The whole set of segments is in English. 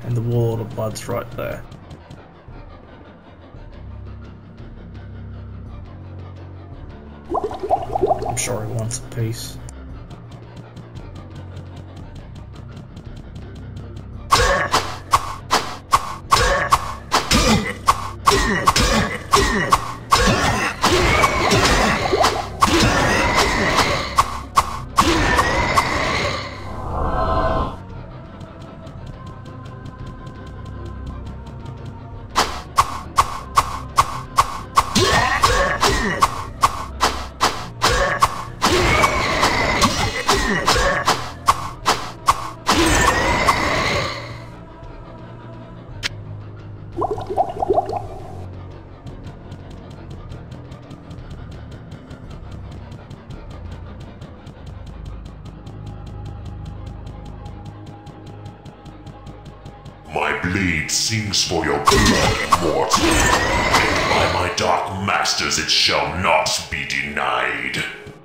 And the wall of blood's right there. I'm sure he wants a piece. My blade sings for your blood, mortal, and by my dark masters it shall not be denied.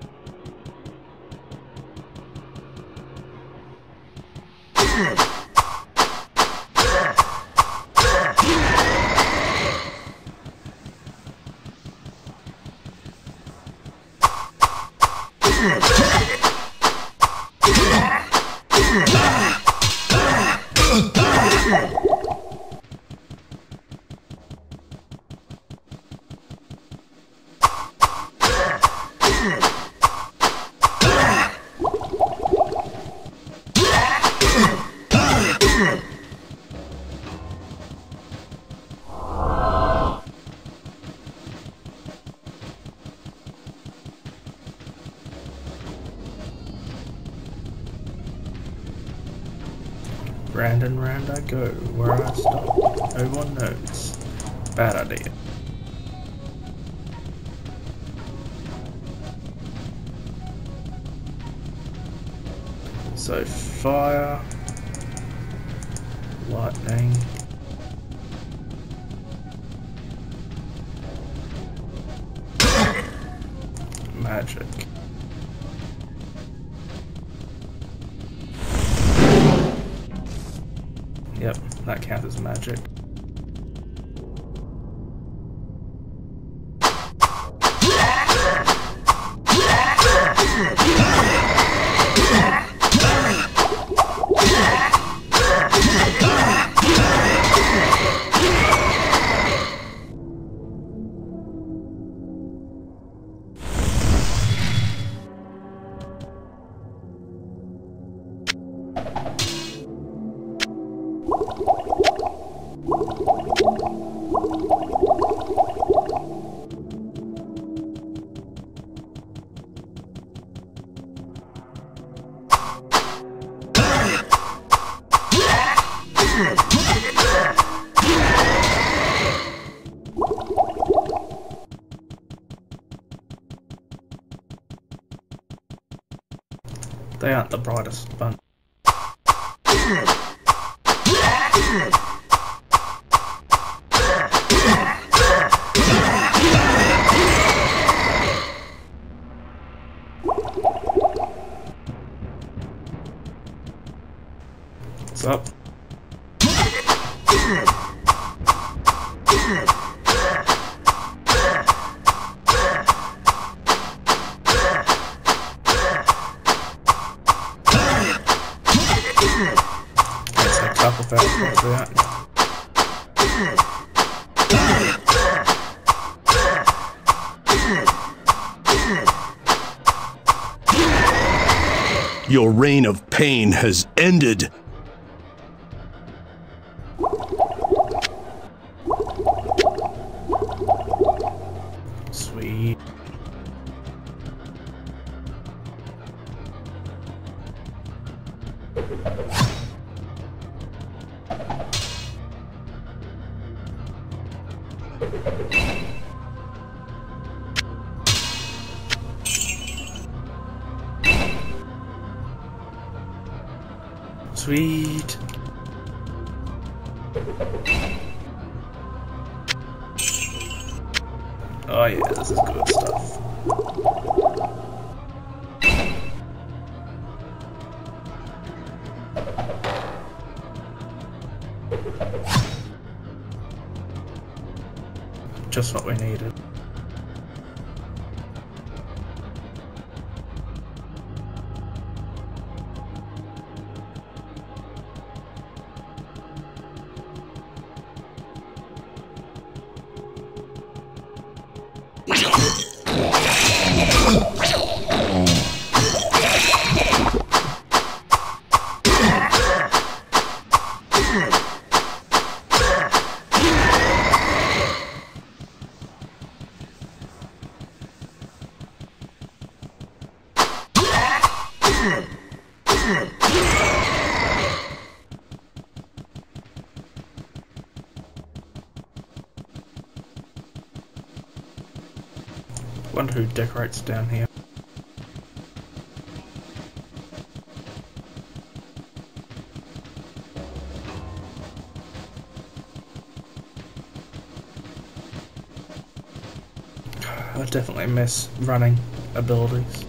Round and round I go, where I stop, no one knows. Bad idea. So fire, lightning, magic. Yep, that counts as magic. They aren't the brightest bunch. What's up? Up about that. Your reign of pain has ended. Sweet. Sweet. Oh yeah, this is good stuff. Just what we needed. Wonder who decorates down here. I definitely miss running abilities.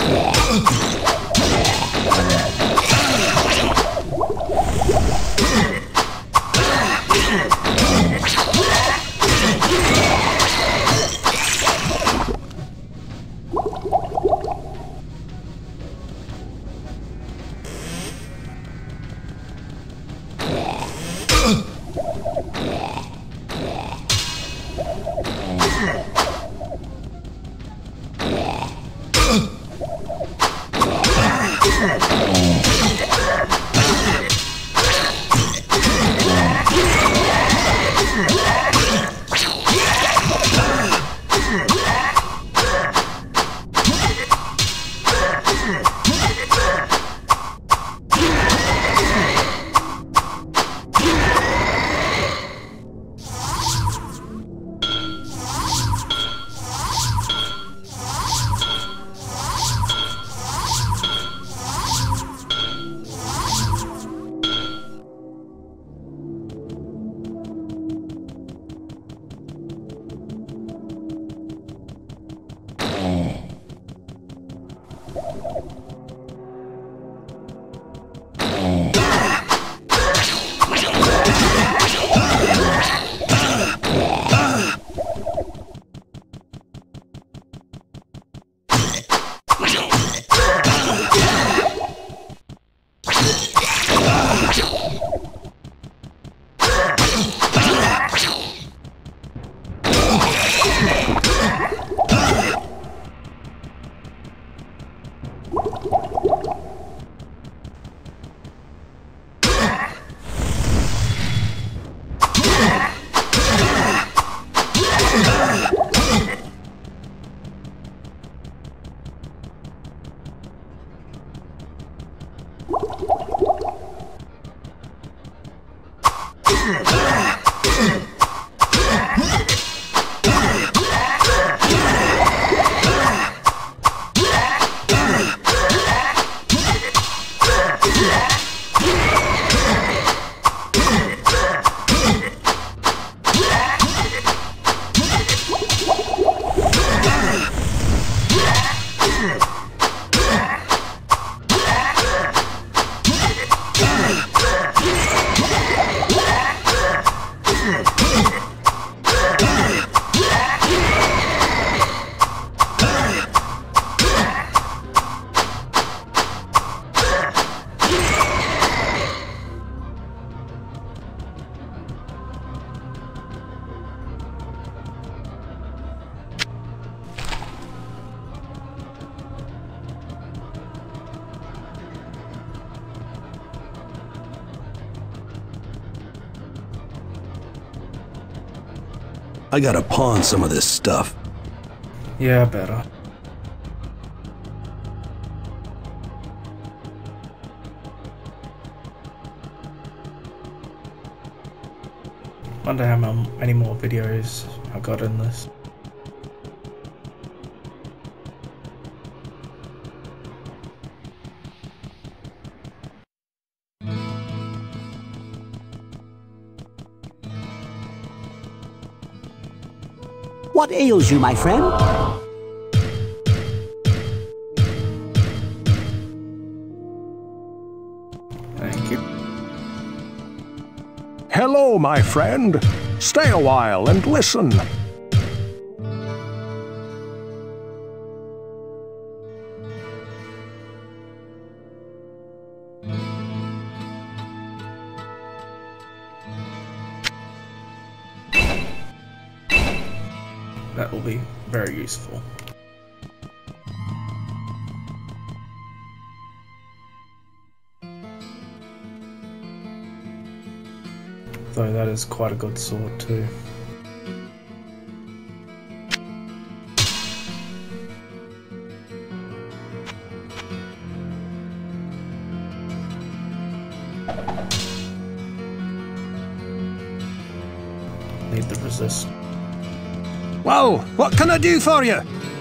I gotta pawn some of this stuff. Yeah, better. Wonder how many more videos I got in this. What ails you, my friend? Thank you. Hello. Hello, my friend. Stay a while and listen. That will be very useful. Though that is quite a good sword too. Need the resist. Well, what can I do for you?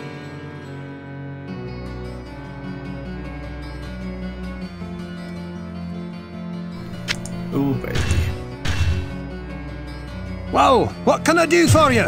Ooh, baby. Well, what can I do for you?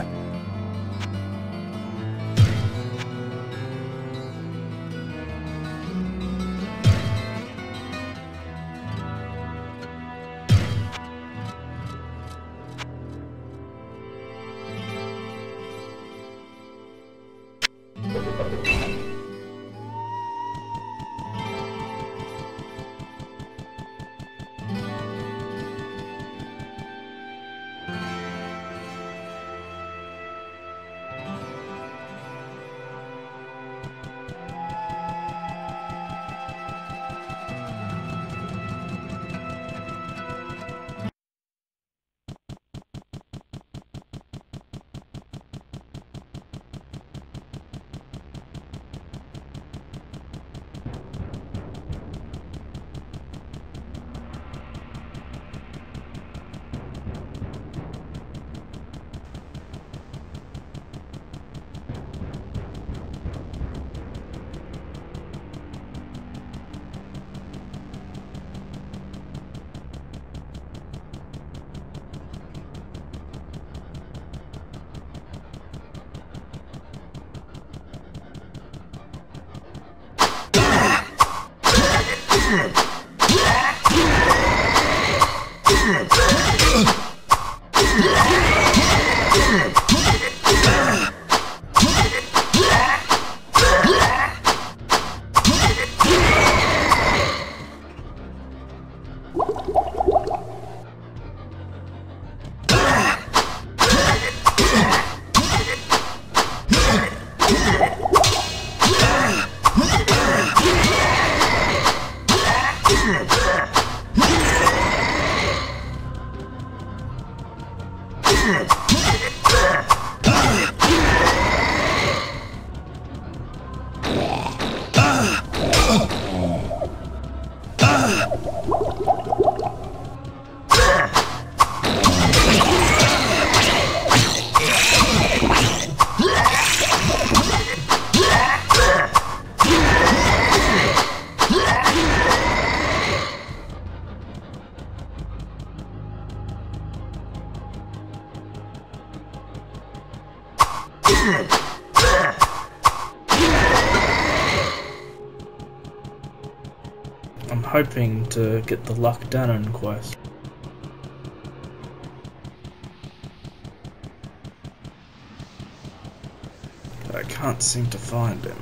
I'm hoping to get the Luck Dannon quest. But I can't seem to find him.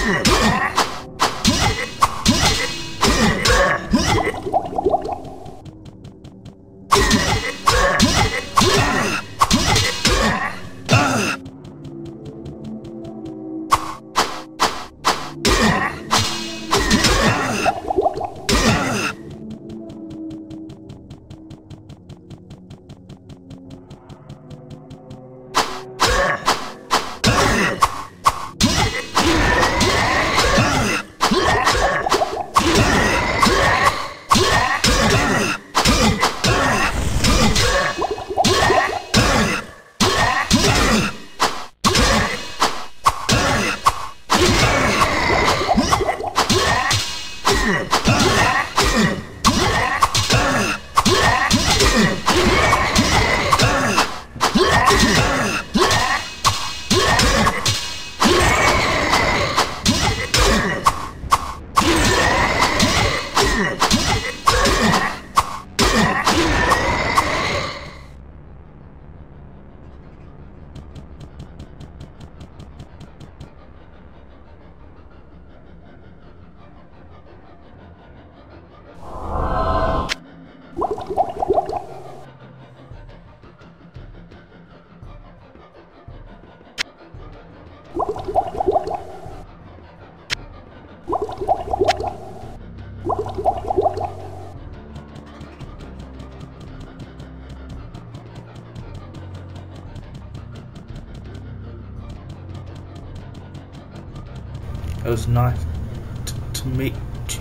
It was nice to meet you.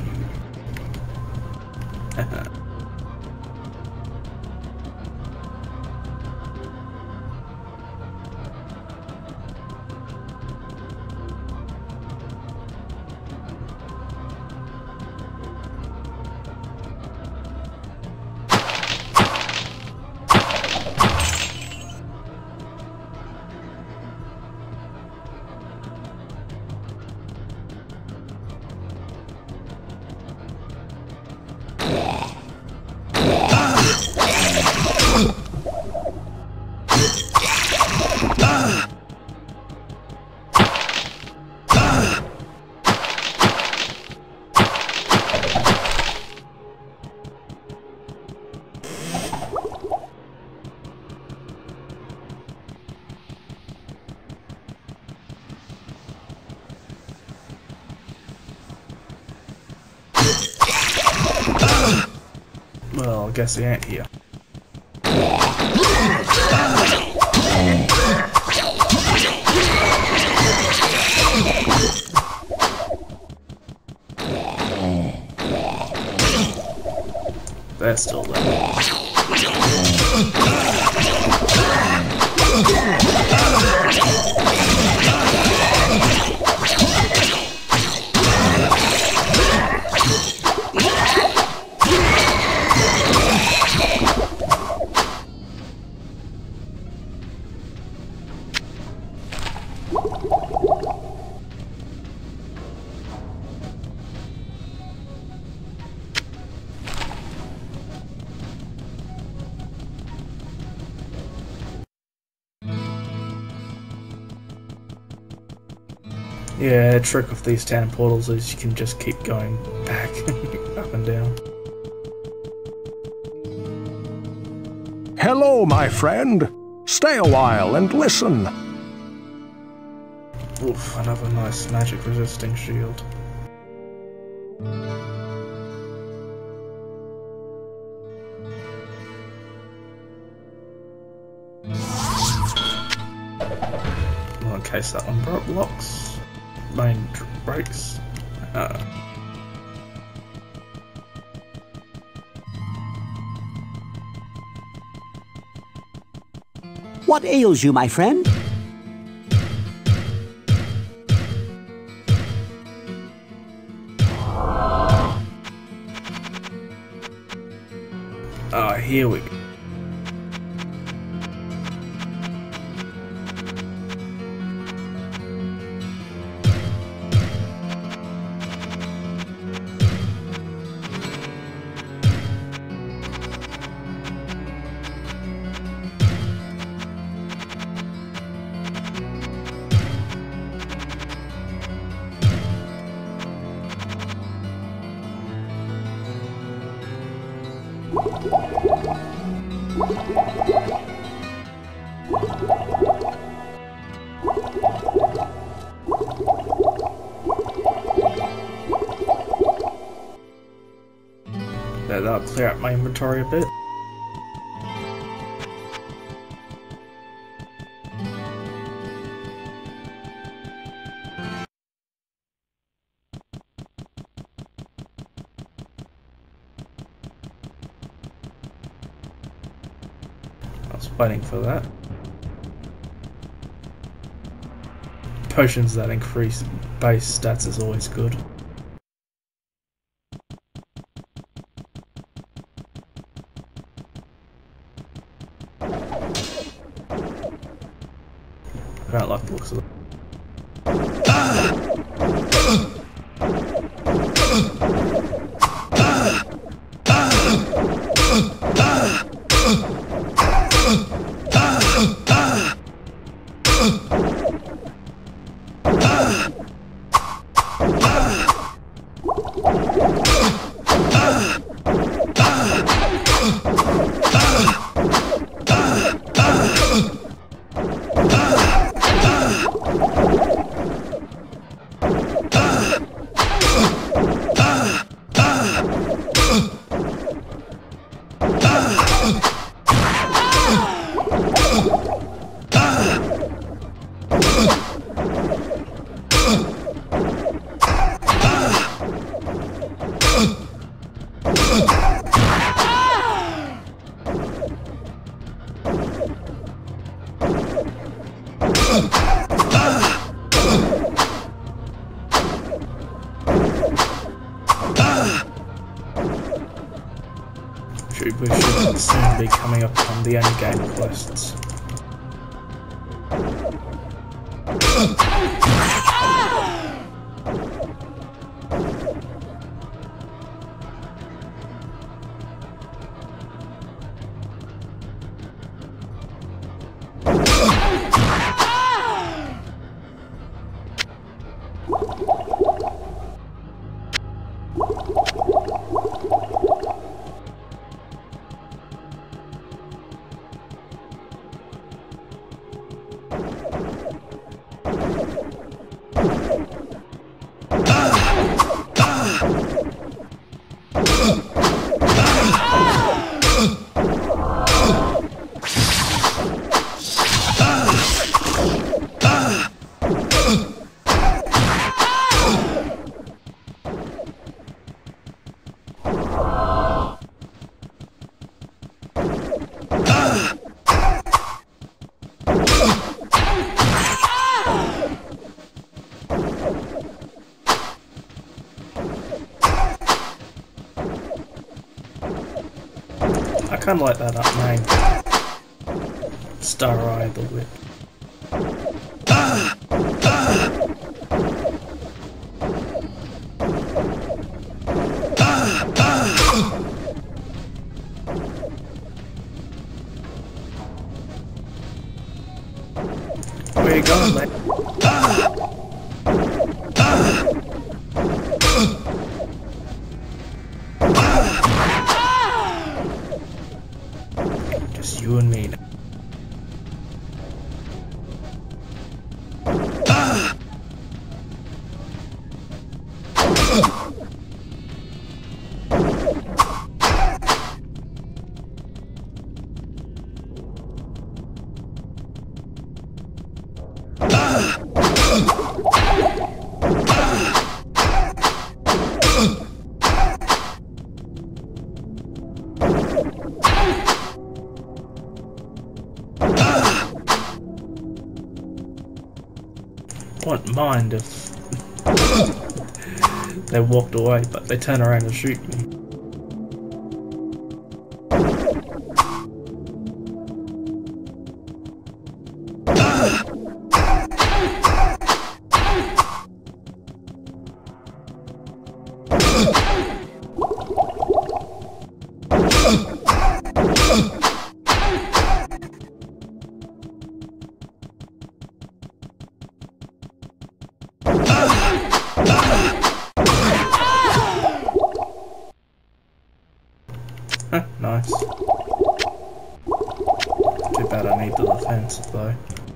Well, I guess he ain't here. They're still there. Yeah, the trick of these town portals is you can just keep going back up and down. Hello, my friend. Stay a while and listen. Oof, another nice magic resisting shield. Well, in case that one blocks. Main breaks. What ails you, my friend? Here we go. Yeah, that'll clear out my inventory a bit. I was waiting for that. Potions that increase base stats is always good. I don't like the looks of it. We should soon be coming up on the end game quests. I kinda like that up name. Star Eye the Whip. Where you going, mate? Just you and me now. Wouldn't mind if they walked away, but they turn around and shoot me. expensive though.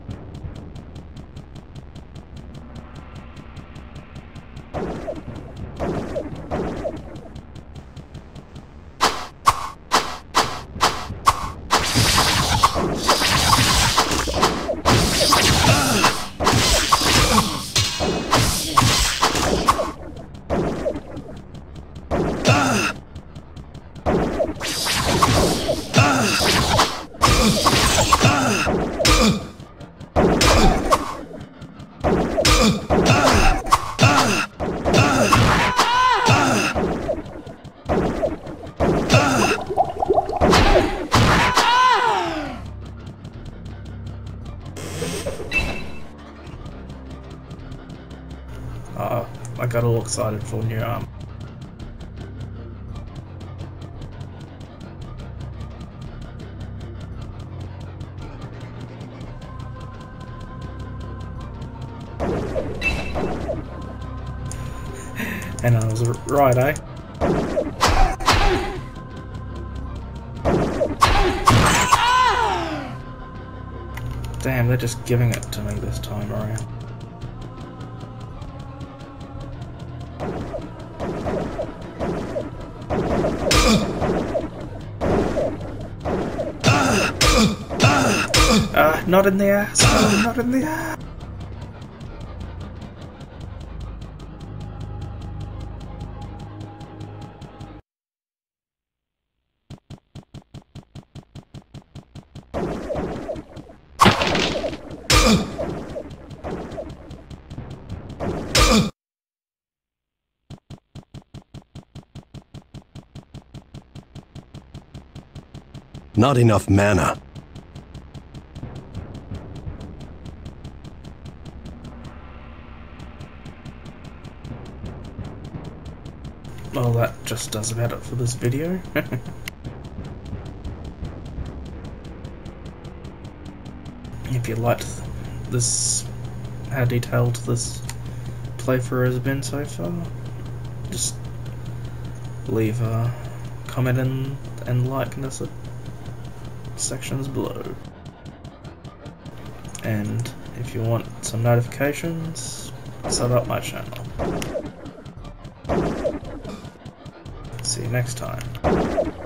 I got all excited for new arm. And I was right, eh? Damn, they're just giving it to me this time around. Not in the ass! Oh, not in the ass! Not enough mana. Well, that just does about it for this video. If you liked this, how detailed this playthrough has been so far, just leave a comment and like in the sections below. And if you want some notifications, sub up my channel. See you next time.